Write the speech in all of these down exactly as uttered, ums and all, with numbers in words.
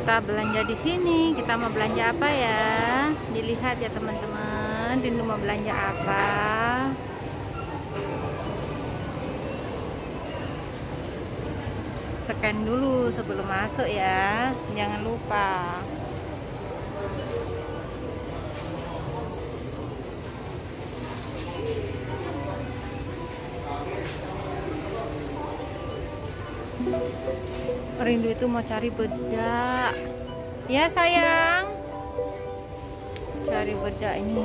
Kita belanja di sini. Kita mau belanja apa ya? Dilihat ya teman-teman. Rindu mau belanja apa? Scan dulu sebelum masuk ya. Jangan lupa. Rindu itu mau cari bedak ya sayang, cari bedak ini.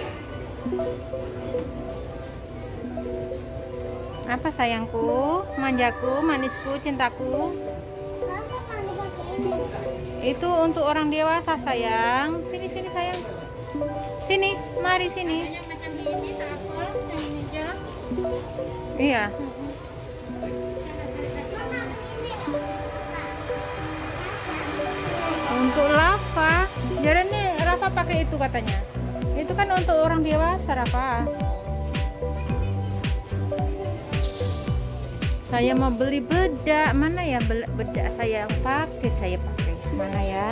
Apa sayangku, manjaku, manisku, cintaku? Itu untuk orang dewasa sayang. Sini sini sayang, sini, mari sini. Iya. Untuk Rafa, jarane Rafa pakai itu katanya. Itu kan untuk orang dewasa Rafa. Saya mau beli bedak, mana ya bedak saya yang pakai, saya pakai mana ya?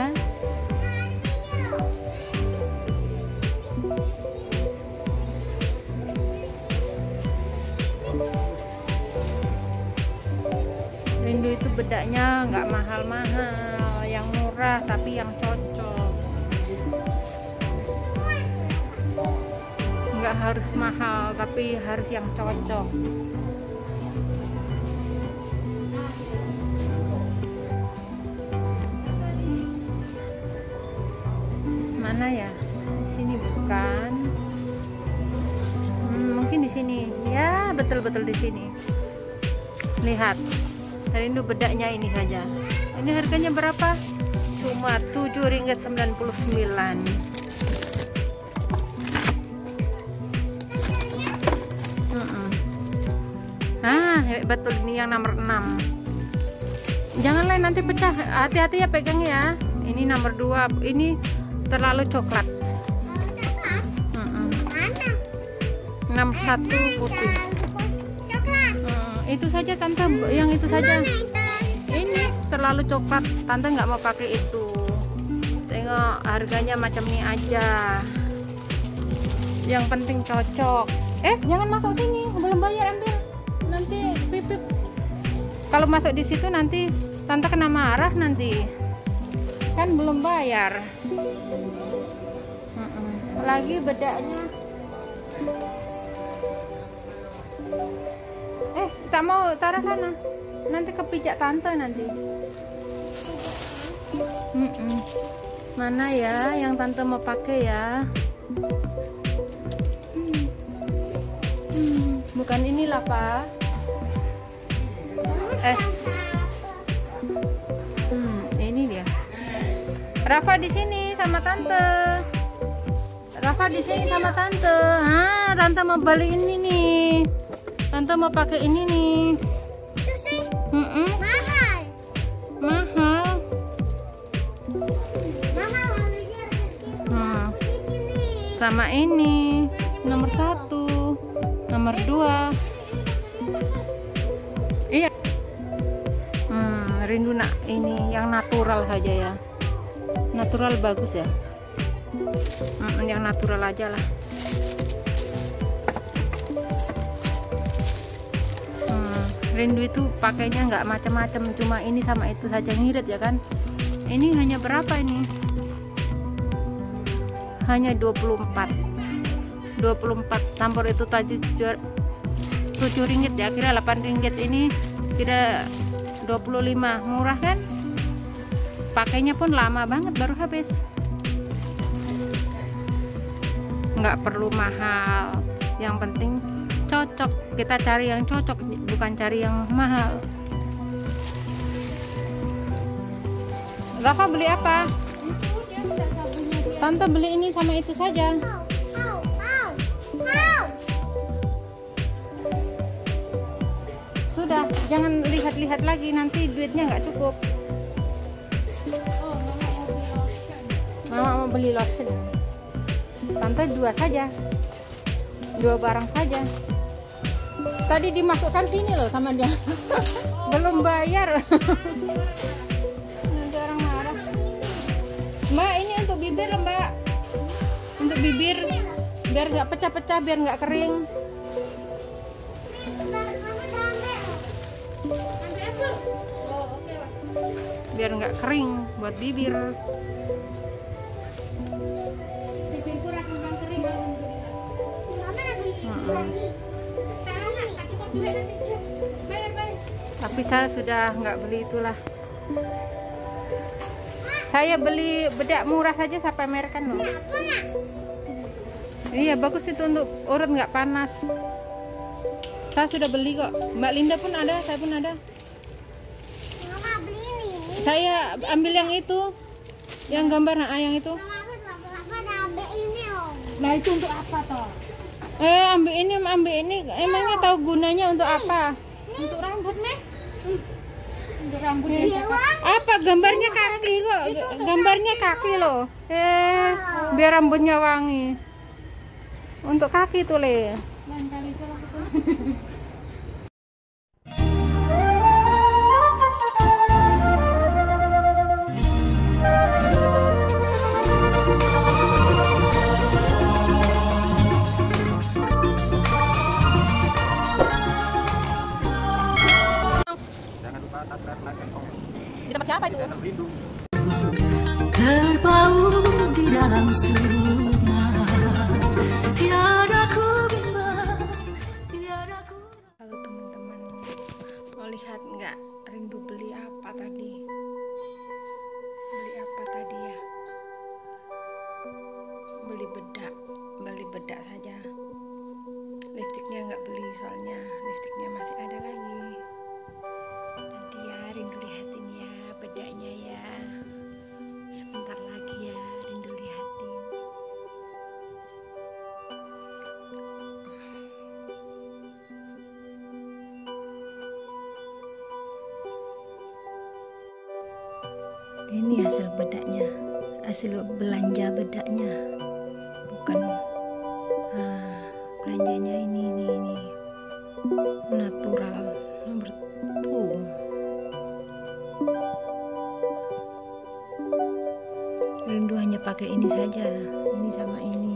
Rindu itu bedaknya nggak mahal-mahal, yang murah tapi yang cocok. Nggak harus mahal tapi harus yang cocok. Mana ya? Di sini bukan? Hmm, mungkin di sini. Ya, betul-betul di sini. Lihat. Rindu bedaknya ini saja. Ini harganya berapa? Cuma tujuh ringgit sembilan puluh sembilan. Mm-mm. Ah, betul ini yang nomor enam. Jangan lain nanti pecah. Hati-hati ya pegang ya. Ini nomor dua. Ini terlalu coklat. Mm-mm. Nomor satu putih. Itu saja tante, yang itu saja. Ini terlalu coklat, tante nggak mau pakai itu. Tengok harganya macam ini aja. Yang penting cocok. Eh, jangan masuk sini, belum bayar, ambil. Nanti pipip. Kalau masuk di situ nanti tante kena marah nanti. Kan belum bayar. Lagi bedaknya. Eh, tak mau taruh sana. Nanti kepijak tante nanti. Mm -mm. Mana ya yang tante mau pakai ya? Hmm. Hmm. Bukan inilah Pak. Eh. Hmm, ini dia. Rafa di sini sama tante. Rafa di sini sama tante. Ah, tante mau beli ini nih. Tante mau pakai ini nih. Itu sih Mm -mm. mahal. Mahal. Mahal harusnya Hmm. di sini. Sama ini nomor satu, nomor dua. Iya. Hmm, rindu nak ini yang natural saja ya. Natural bagus ya. Hmm, yang natural aja lah. Rindu itu pakainya nggak macam-macam, cuma ini sama itu saja, ngirit ya kan. Ini hanya berapa ini? Hanya dua puluh empat. dua puluh empat campur itu tadi tujuh ringgit ya, kira delapan ringgit, ini kira dua puluh lima. Murah kan? Pakainya pun lama banget baru habis. Nggak perlu mahal, yang penting cocok. Kita cari yang cocok, bukan cari yang mahal. Rafa beli apa? Tante beli ini sama itu saja. Au, au, au. Sudah, jangan lihat-lihat lagi, nanti duitnya nggak cukup. Mama mau beli lotion. Tante dua saja, dua barang saja. Tadi dimasukkan sini loh sama dia. Belum bayar. Nanti orang marah. Mbak, ini untuk bibir Mbak. Untuk bibir biar nggak pecah-pecah, biar nggak kering. Biar nggak kering buat bibir. Bibirku rasanya kering. Mama lagi. Cukup duit nanti, Cuk. Bayar, bayar. Tapi saya sudah nggak beli itulah. Saya beli bedak murah saja sampai merekan loh. Iya bagus itu untuk urut nggak panas. Saya sudah beli kok. Mbak Linda pun ada, saya pun ada. Mama beli ini. Saya ambil yang itu, yang gambar nah, yang itu. Mama aku lama-lama ada ambil ini om. Nah itu untuk apa toh? Eh ambil ini, ambil ini. Emangnya tahu gunanya untuk apa? Untuk rambut nih? Untuk rambut Eh, ya. apa gambarnya kaki kok? Gambarnya kaki loh. Eh biar rambutnya wangi. Untuk kaki tuh le. Lain kali suruh aku. Jangan lupa subscribe, like, dan komen. Di tempat siapa itu? Channel Rindu. Terpaut di dalam surga, tiada ku bimbang, tiada ku. Halo teman-teman, mau lihat nggak Rindu beli apa tadi? Beli apa tadi ya? Beli bedak, beli bedak saja. Lipstiknya nggak beli soalnya lipstiknya masih ada lagi. Nanti ya Rindu lihatin ya bedaknya ya. Sebentar lagi ya Rindu lihatin. Ini hasil bedaknya, hasil belanja bedaknya, bukan ah, belanjanya ini ini ini natural nomor tuh. Rindu hanya pakai ini saja, ini sama ini.